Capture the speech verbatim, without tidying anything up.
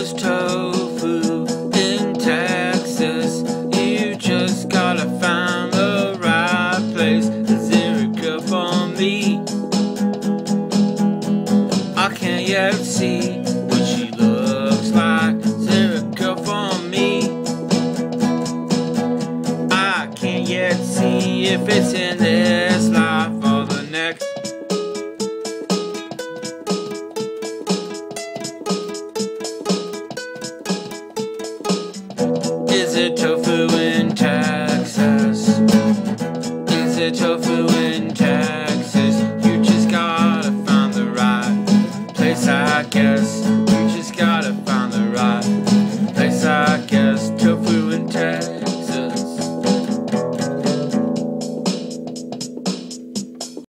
was tofu in Texas. You just gotta find the right place. Is it good for me? I can't yet see what she looks like. Is it good for me? I can't yet see if it's in this life or the next. Is it tofu in Texas? Is it tofu in Texas? You just gotta find the right place, I guess.